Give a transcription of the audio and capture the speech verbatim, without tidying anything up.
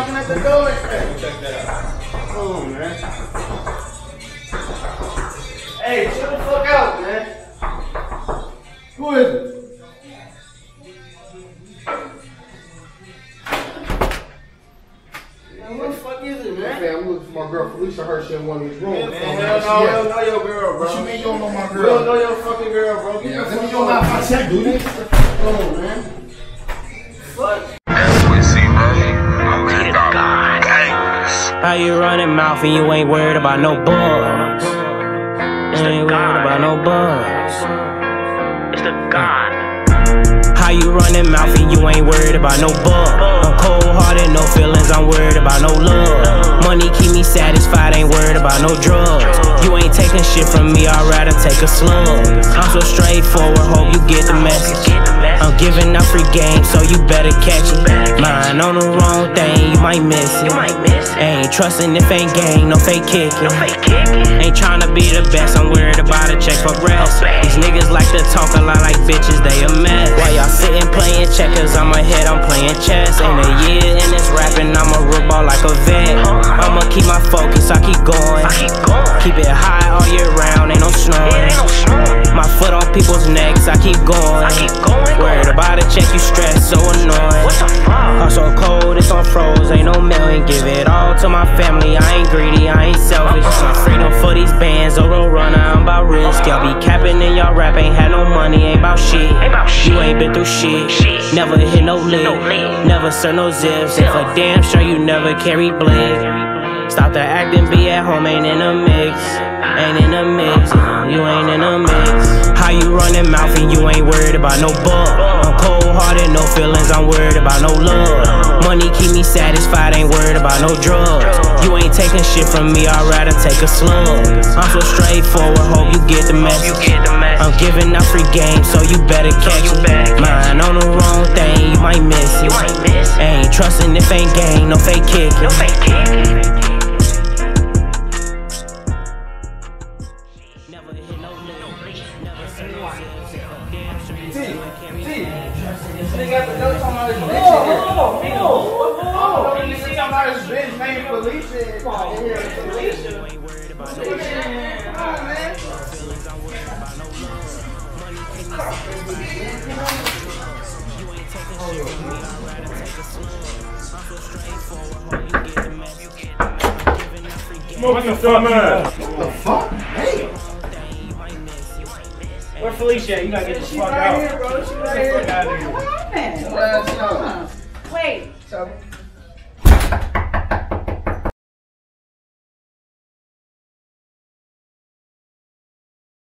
knocking at the door and shit. Check that out. Come on, man. Hey, chill the fuck out, man. Who is it? Man, what the fuck is it, man? Man, I'm looking for my girl Felicia. Heard she in one of these rooms. Yeah, man, hell no, I don't know your girl, bro. What you mean you don't know my girl? You don't know your fucking girl, bro. Get Yeah, the let me fuck know on. my my check, dude. Come on, man. Fuck. How you running mouth and you ain't worried about no bugs? You ain't worried about no bugs. It's the God. How you running mouth and you ain't worried about no bugs? I'm cold hearted, no feelings, I'm worried about no love. Money keep me satisfied, ain't worried about no drugs. You ain't taking shit from me, I'd rather take a slug. I'm so straightforward, hope you get the message. I'm giving out free game, so you better catch it. Mine on the wrong thing, you might miss it. Ain't trusting if ain't gang, no fake kicking. Ain't tryna be the best, I'm worried about a check for rest. These niggas like to talk a lot like bitches, they a mess. While y'all sitting playing checkers, I'm ahead, I'm playing chess. Ain't a year in this rapping, I'ma root ball like a vet. I'ma keep my focus, I keep going. Keep it high all year round, ain't no snoring. My foot on people's necks, I keep going. Worried about a check, you stress, so annoying. I'm so cold, it's on froze, ain't no million. Give it all to my family, I ain't greedy, I ain't selfish. Some freedom for these bands, Oro runner, I'm about risk. Y'all be capping in y'all rap, ain't had no money, ain't about shit. You ain't been through shit, never hit no lid, never serve no zips. If a damn sure you never carry blick. Stop the acting, be at home, ain't in a mix. Ain't in a mix, you ain't in a mix. How you running mouth and you ain't worried about no bug? I'm cold hearted, no feelings, I'm worried about no love. Money keep me satisfied, ain't worried about no drugs. You ain't taking shit from me, I'd rather take a slug. I'm so straightforward, hope you get the message. I'm giving out free game, so you better catch it. Mine on the wrong thing, you might miss it. Ain't trusting if ain't gang, no fake kicking. They got the notes on his bitch. Oh, oh, oh, oh. You see about his bitch named Felicia. Come on, Felicia. Come on, man. Smoke the fuck, man. What the fuck? Hey. Where Felicia? You gotta get the fuck Right out. here, bro. She right Get the here. fuck out of here. What happened? What